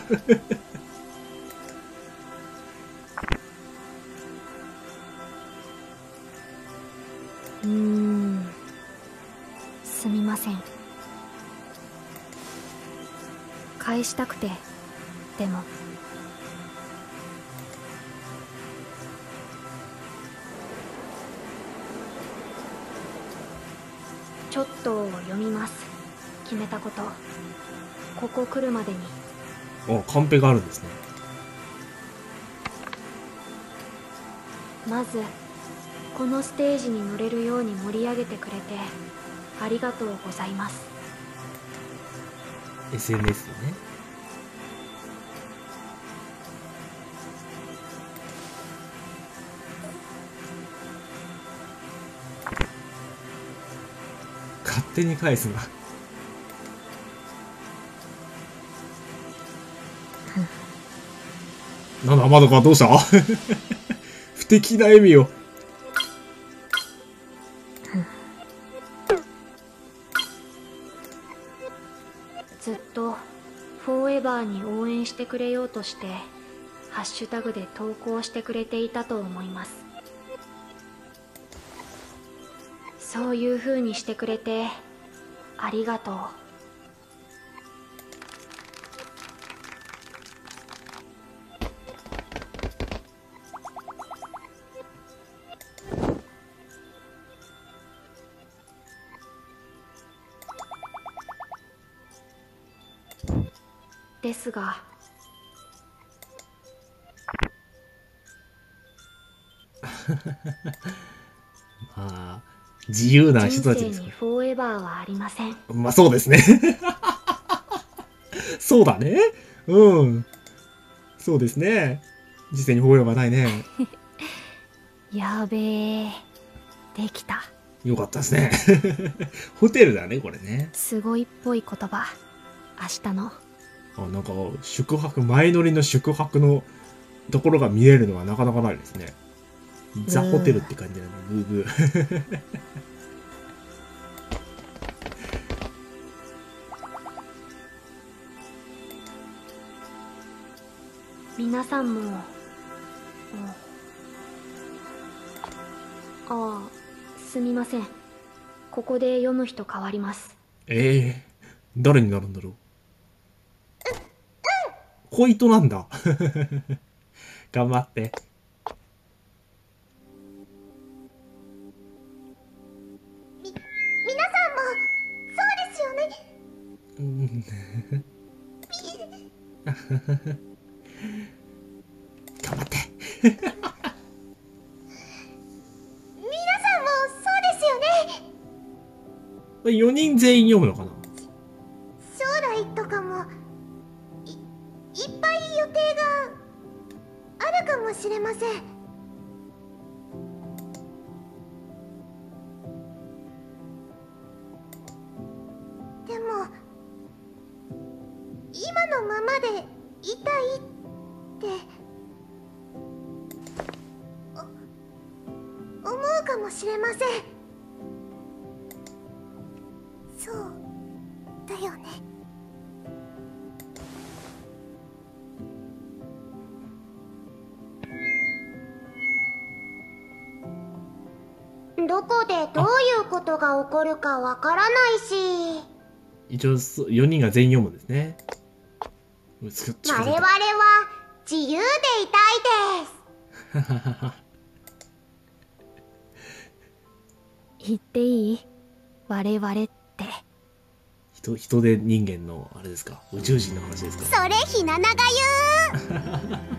うーん、すみません。返したくて、でもちょっと読みます。決めたこと、ここ来るまでに。 あ、カンペがあるんですね。 まずこのステージに乗れるように盛り上げてくれてありがとうございます。 エスエヌエス でね。勝手に返すな。なんだ、まどかどうした不敵な笑みを。 ずっとフォーエバーに応援してくれようとしてハッシュタグで投稿してくれていたと思います。そういう風にしてくれてありがとう。ですがまあ、自由な人人たちですか生にフォーエバーはありません。 ら。まあそうですね。そうだね。うん。そうですね。実際にフォーエバーないね。 やべえ、できた。 よかったですね。ホテルだね、これね。 すごいっぽい言葉。明日のあ、なんか、宿泊、前乗りの宿泊のところが見えるのはなかなかないですね。ザ・ホテルって感じだね、ブーブー。 皆さんも、うん、ああ、すみません。ここで読む人変わります。 ええー、誰になるんだろう。小糸なんだ。頑張って。 み、皆さんもそうですよね。 うん頑張って。 皆さんもそうですよね。 よにん全員読むのかな。 将来とかもい、いっぱい予定があるかもしれません。でも今のままでいたいってお思うかもしれません。そうだよね。 どこでどういうことが起こるかわからないし、 一応そよにんが全員読むんですね。うつ近づいた我々は自由でいたいです。 言っていい？我々って。 人人手人間のあれですか、宇宙人の話ですか。 それひななが言う。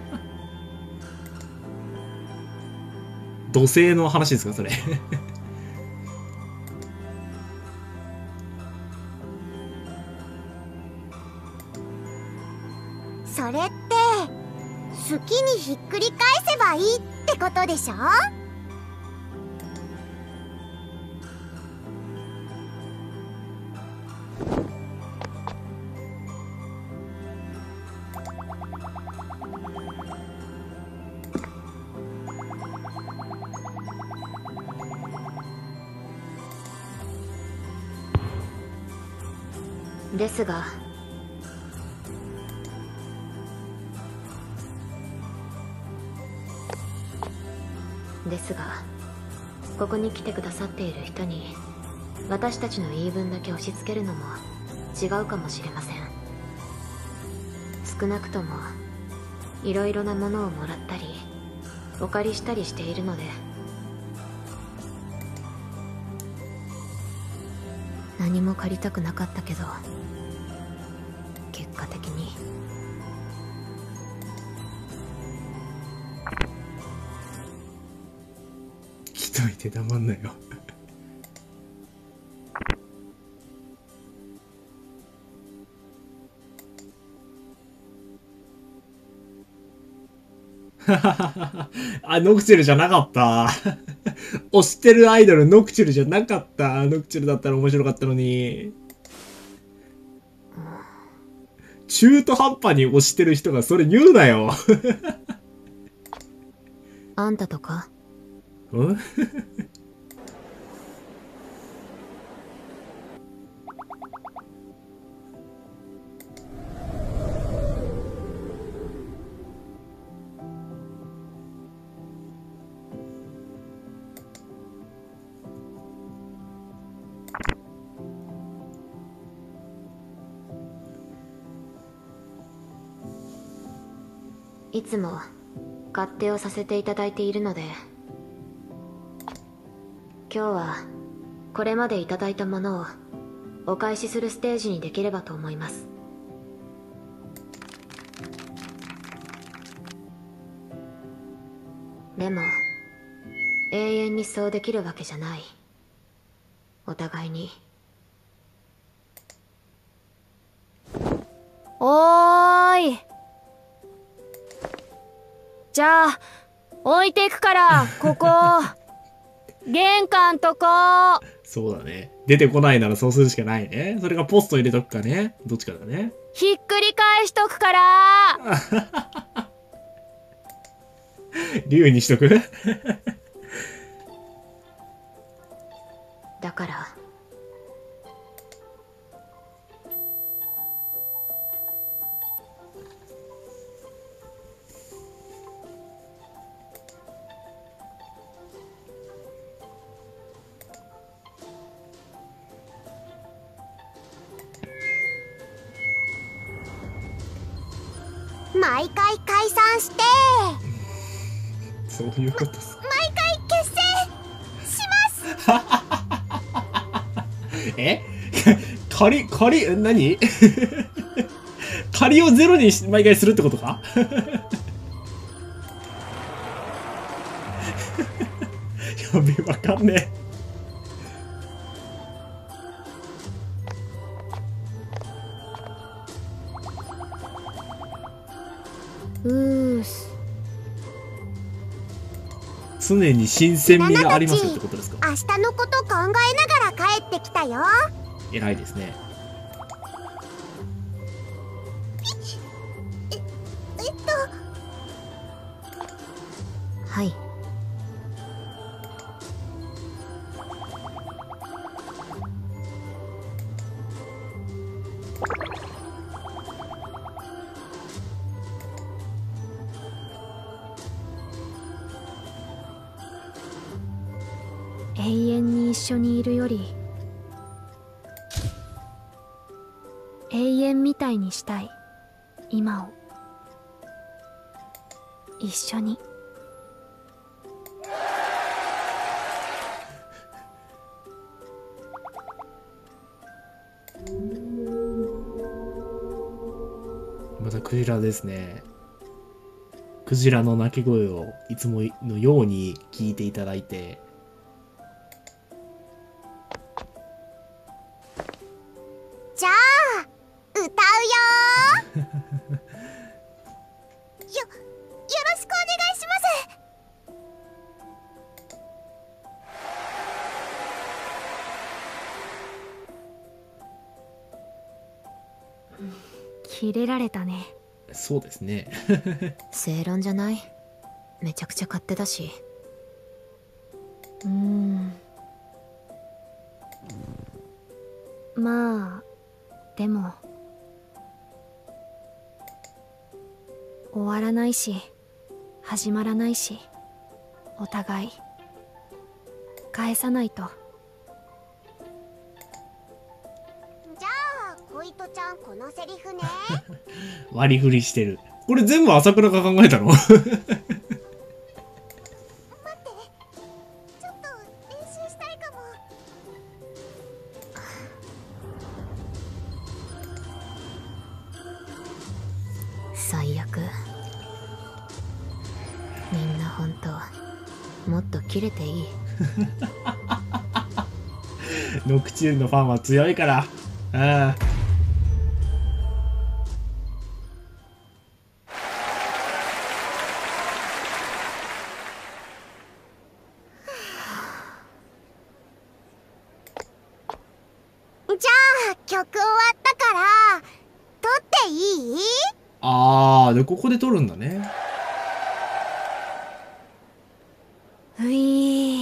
土星の話ですかそれ。 それって好きにひっくり返せばいいってことでしょ？ ですがですがここに来てくださっている人に私たちの言い分だけ押し付けるのも違うかもしれません。少なくともいろいろなものをもらったりお借りしたりしているので、何も借りたくなかったけど結果的に来といて黙んなよ。あ、ノクチュルじゃなかった。推してるアイドルノクチュルじゃなかった。ノクチュルだったら面白かったのに。中途半端に推してる人がそれ言うなよ。 あんたとかんいつも勝手をさせていただいているので、今日はこれまでいただいたものをお返しするステージにできればと思います。でも永遠にそうできるわけじゃない。お互いに。 おーい、じゃあ置いていくからここ玄関とこ。 そうだね。出てこないならそうするしかないね。それがポスト入れとくかね。どっちかだね。 ひっくり返しとくから。 竜にしとくだから毎回解散してそういうことっす。 毎回結成しますえ仮、仮、何仮をゼロにし毎回するってことかやべえ、わかんねえ。 うーす。 常に新鮮味がありますよってことですか。 明日のこと考えながら帰ってきたよ。 偉いですね。 えっとはい。 永遠に一緒にいるより永遠みたいにしたい今を一緒に。 またクジラですね。クジラの鳴き声をいつものように聞いていただいて、 じゃあ歌うよーよよろしくお願いします。 キレられたね。 そうですね。 正論じゃない。めちゃくちゃ勝手だし。 うーん、まあでも終わらないし始まらないし、お互い返さないと。 じゃあ小糸ちゃんこのセリフね。 割り振りしてる。これ全部朝倉が考えたの？ 待って、ちょっと練習したいかも。 最悪。みんな本当もっとキレていい。 ノクチュールのファンは強いから。ああ。 じゃあ曲終わったから撮っていい？ ああ、でここで撮るんだね。 ういー。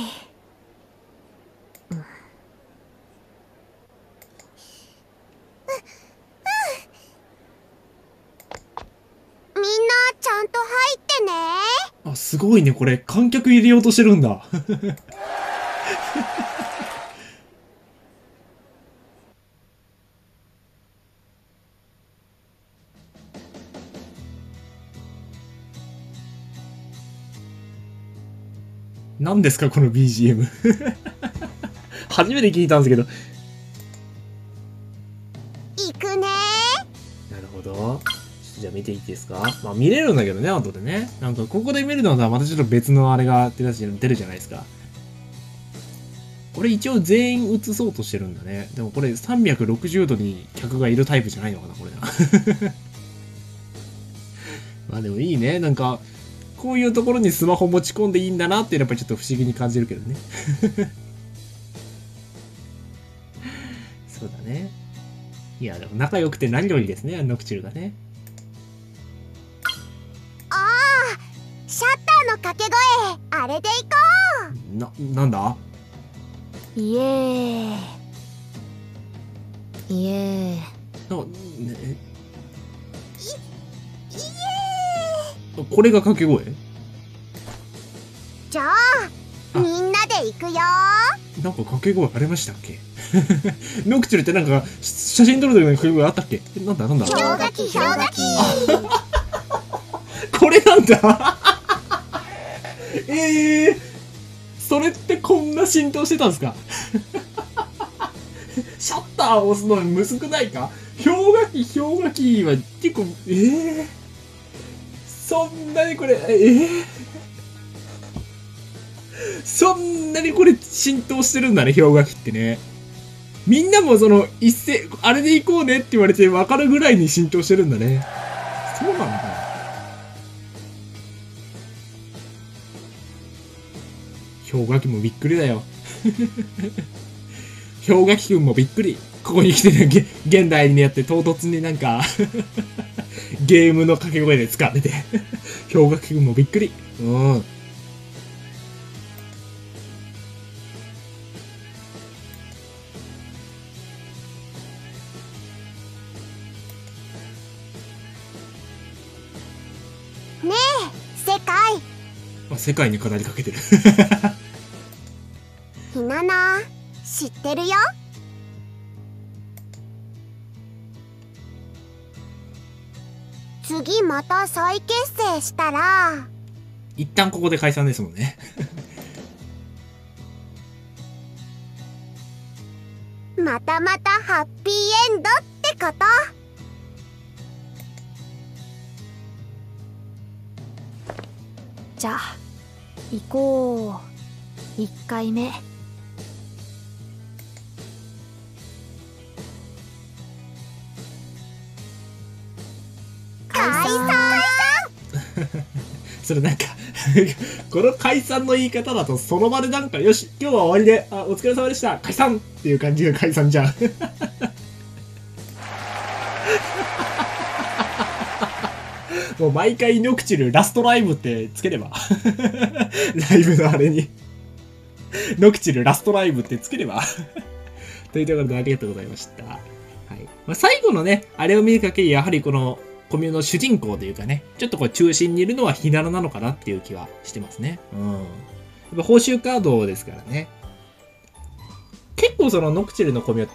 みんなちゃんと入ってね。 あ、すごいね。これ観客入れようとしてるんだ。何ですかこの ビージーエム。初めて聞いたんですけど。 行くね。 なるほど。じゃあ見ていいですか？まあ見れるんだけどね、後でね。なんかここで見るのはまたちょっと別のあれが出るじゃないですか。これ一応全員映そうとしてるんだね。でもこれさんびゃくろくじゅうどに客がいるタイプじゃないのかな、これな。まあでもいいね。なんか、こういうところにスマホ持ち込んでいいんだなっていうのはやっぱりちょっと不思議に感じるけどね。そうだね。いや、でも仲良くて何よりですね、ノクチュルがね。 ああ、シャッターの掛け声、あれで行こう。 な、なんだ？ イエーイ。 イエーイ。 な、ね、これが掛け声？ じゃあみんなで行くよ。 なんか掛け声ありましたっけ？ノクチュルってなんか写真撮る時の掛け声あったっけ？え、なんだなんだ？ 氷河期氷河期。 これなんだ。ええー、それってこんな浸透してたんですか？シャッターを押すのむずくないか？氷河期氷河期は結構ええー、そんなにこれええー、そんなにこれ浸透してるんだね、氷河期ってね。みんなもその一斉あれで行こうねって言われて分かるぐらいに浸透してるんだね。そうなんだ。氷河期もびっくりだよ。氷河期くんもびっくり。ここに来てね、現代にやって唐突になんかゲームの掛け声で使ってて氷河期くんもびっくり。うん。 ねえ、世界。 あ、世界に語りかけてる。 ひなな、知ってるよ。次また再結成したら一旦ここで解散ですもんね。 またまたハッピーエンドってこと。 じゃあ行こう。いっかいめ。 解散。 それなんかこの解散の言い方だとその場でなんかよし今日は終わりで、あ、お疲れ様でした解散っていう感じが解散じゃん。もう毎回ノクチュルラストライブってつければライブのあれにノクチュルラストライブってつければというところでありがとうございました。はい。 まあ、最後のね、あれを見る限り、やはりこのコミュの主人公というかね、ちょっとこう中心にいるのはひなななのかなっていう気はしてますね。うん。やっぱ報酬カードですからね。結構そのノクチルのコミュって、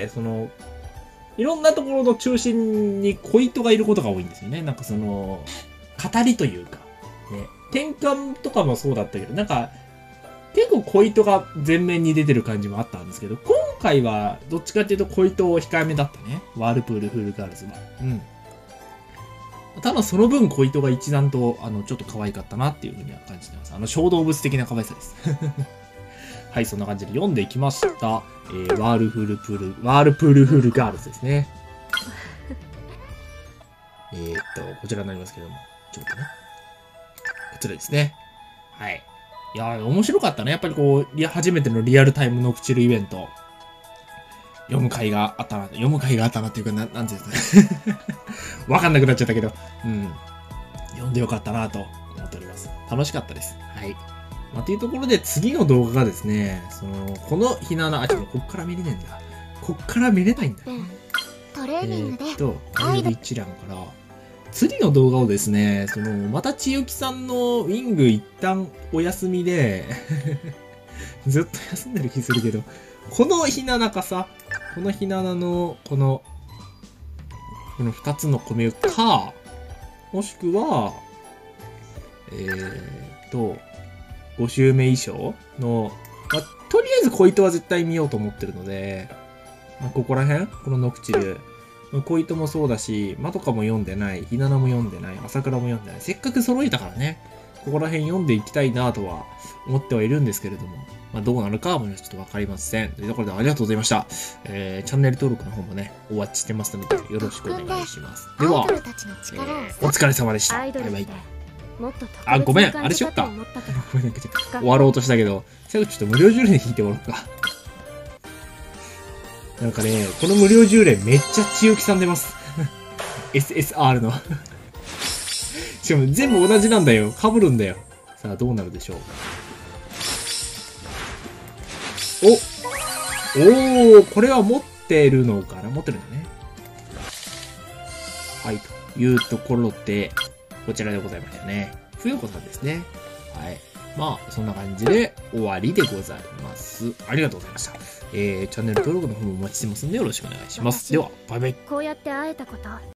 その、いろんなところの中心に小糸がいることが多いんですよね。なんかその、語りというか、ね。転換とかもそうだったけど、なんか、結構小糸が前面に出てる感じもあったんですけど、今回はどっちかっていうと小糸控えめだったね。ワールプールフールガールズは。うん。ただその分小糸が一段と、あの、ちょっと可愛かったなっていうふうには感じてます。あの、小動物的な可愛さです。はい、そんな感じで読んでいきました。えー、ワールフールプール、ワールプールフールガールズですね。えーっと、こちらになりますけども。ちょっとね。こちらですね。はい。いやー、面白かったね。やっぱりこう、初めてのリアルタイムノクチルイベント。読む会があったな、読む会があったなっていうか、ななんていうんですかね。わかんなくなっちゃったけど、うん。読んでよかったなと思っております。楽しかったです。はい。まあ、というところで次の動画がですね、その、このひなな、あ、ちょっとこっから見れないんだ。こっから見れないんだ。 トレーニングで、 えーっと、アイドル一覧から、次の動画をですね、その、また千雪さんのウィング一旦お休みで、ずっと休んでる気するけど、このひななかさ、このひななの、この、この二つのコミュか、もしくは、えーっと、ご周目衣装の、まあ、とりあえず小糸は絶対見ようと思ってるので、まあ、ここら辺このノクチル。小糸もそうだし、マトカも読んでない、ひななも読んでない、朝倉も読んでない。せっかく揃えたからね、ここら辺読んでいきたいなとは思ってはいるんですけれども、まあ、どうなるかはもうちょっとわかりません。というところでありがとうございました。えー、チャンネル登録の方もね、お待ちしてますので、よろしくお願いします。では、えー、お疲れ様でした。バイバイ。あ、ごめん、あれしよっか。ごめん、終わろうとしたけど、最後ちょっと無料じゅうれんで引いてもらおうか。なんかね、この無料じゅうれんめっちゃ千雪さん出ます。エスエスアール の。しかも全部同じなんだよ。被るんだよ。さあ、どうなるでしょう。おおー、これは持ってるのかな、持ってるんだね。はい、というところで、こちらでございましたね。冬子さんですね。はい。まあ、そんな感じで終わりでございます。ありがとうございました。えー、チャンネル登録の方もお待ちしてますんでよろしくお願いします。では、バイバイ。 こうやって会えたこと